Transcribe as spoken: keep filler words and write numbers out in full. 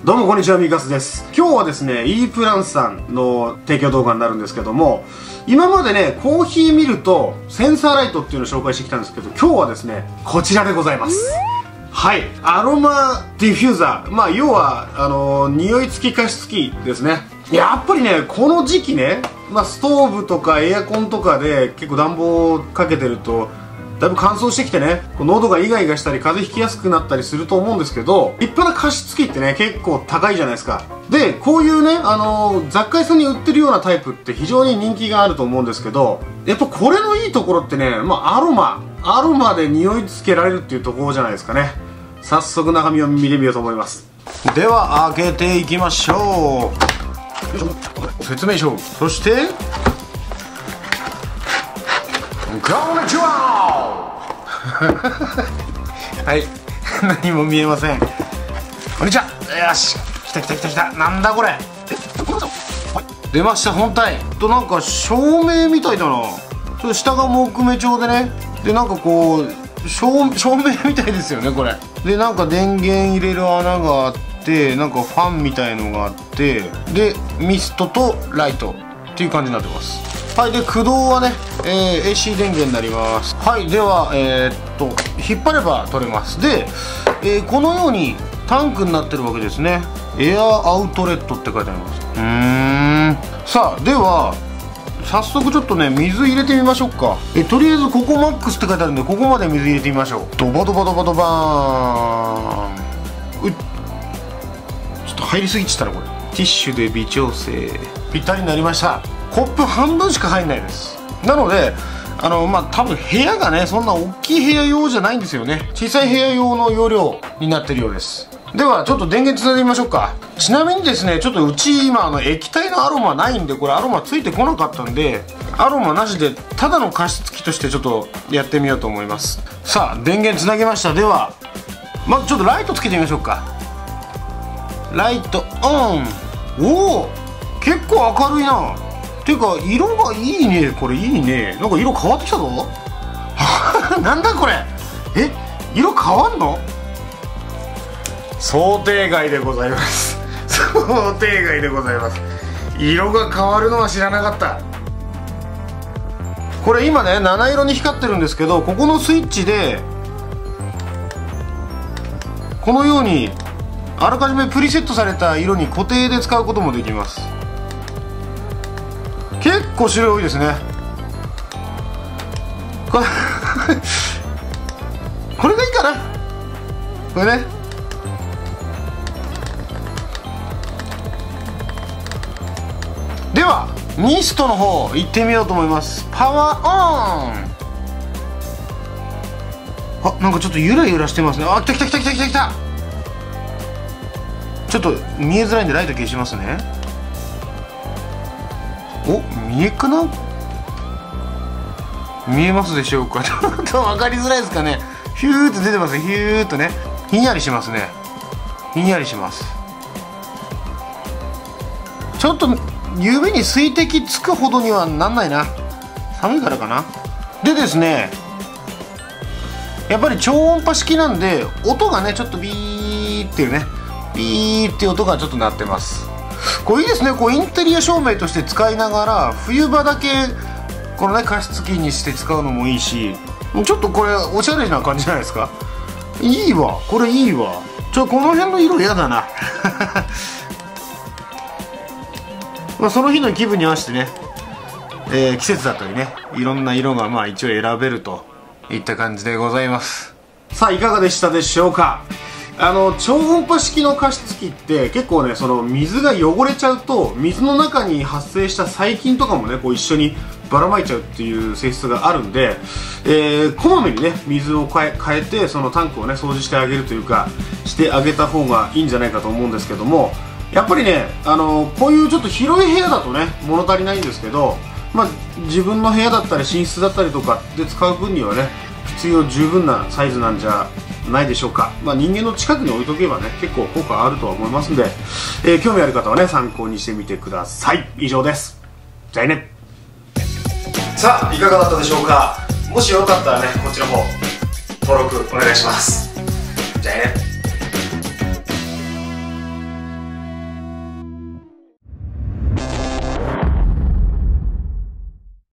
どうもこんにちは、ミカスです。今日はですね E プランスさんの提供動画になるんですけども、今までねコーヒーミルとセンサーライトっていうのを紹介してきたんですけど、今日はですねこちらでございます。はい、アロマディフューザー、まあ要はあのー、匂い付き加湿器ですね。やっぱりねこの時期ね、まあ、ストーブとかエアコンとかで結構暖房をかけてるとだいぶ乾燥してきてね、喉がイガイガしたり風邪ひきやすくなったりすると思うんですけど、立派な加湿器ってね結構高いじゃないですか。でこういうね、あのー、雑貨屋さんに売ってるようなタイプって非常に人気があると思うんですけど、やっぱこれのいいところってね、まあ、アロマアロマで匂いつけられるっていうところじゃないですかね。早速中身を見てみようと思います。では開けていきましょう。説明書、そしてこんにちははい何も見えません。こんにちは。よし、来た来た来た来た。なんだこれ。出ました、本体となんか照明みたいだな。ちょっと下が木目調でね、でなんかこう照, 照明みたいですよねこれで。なんか電源入れる穴があって、なんかファンみたいのがあって、でミストとライトっていう感じになってます。はい、で駆動はね、えー、エーシー 電源になります。はい、ではえー、っと引っ張れば取れます。で、えー、このようにタンクになってるわけですね。エアアウトレットって書いてあります。うーん、さあでは早速ちょっとね水入れてみましょうか。えとりあえずここマックスって書いてあるんで、ここまで水入れてみましょう。ドバドバドバドバーン。うっ、ちょっと入りすぎちゃったなこれ。ティッシュで微調整。ぴったりになりました。コップ半分しか入んないです。なのであのまあ多分部屋がねそんな大きい部屋用じゃないんですよね。小さい部屋用の容量になってるようです。ではちょっと電源つないでみましょうか。ちなみにですね、ちょっとうち今あの液体のアロマないんで、これアロマついてこなかったんで、アロマなしでただの加湿器としてちょっとやってみようと思います。さあ電源つなげました。ではまずちょっとライトつけてみましょうか。ライトオン。おお、結構明るいな。ていうか色がいいね。これいいね。なんか色変わってきたぞなんだこれ。え、色変わんの。想定外でございます想定外でございます。色が変わるのは知らなかった。これ今ね七色に光ってるんですけど、ここのスイッチでこのようにあらかじめプリセットされた色に固定で使うこともできます。結構種類多いですねこれこれがいいかな。これね。ではミストの方行ってみようと思います。パワーオン。あ、なんかちょっとゆらゆらしてますね。あ、来た来た来た来た来た来た。ちょっと見えづらいんでライト消しますね。お、見えかな。見えますでしょうか。ちょっと分かりづらいですかね。ヒューって出てます。ヒューっとね、ひんやりしますね。ひんやりします。ちょっと指に水滴つくほどにはなんないな。寒いからかな。でですね、やっぱり超音波式なんで音がねちょっとビーっていうね、ビーっていう音がちょっと鳴ってます。これいいですね。こうインテリア照明として使いながら冬場だけこのね加湿器にして使うのもいいし、ちょっとこれおしゃれな感じじゃないですか。いいわ、これいいわ。ちょこの辺の色嫌だなまあその日の気分に合わせてね、えー、季節だったりね、いろんな色がまあ一応選べるといった感じでございます。さあいかがでしたでしょうか。あの超音波式の加湿器って結構ね、その水が汚れちゃうと水の中に発生した細菌とかもねこう一緒にばらまいちゃうっていう性質があるんで、えー、こまめにね水を変え、変えてそのタンクをね掃除してあげるというかしてあげた方がいいんじゃないかと思うんですけども、やっぱりね、あのこういうちょっと広い部屋だとね物足りないんですけど、まあ、自分の部屋だったり寝室だったりとかで使う分にはね必要十分なサイズなんじゃないでしょうか。まあ、人間の近くに置いとけばね結構効果あるとは思いますんで、えー、興味ある方はね参考にしてみてください。以上です。じゃあね。さあいかがだったでしょうか。もしよかったらねこっちの方登録お願いします。じゃあね。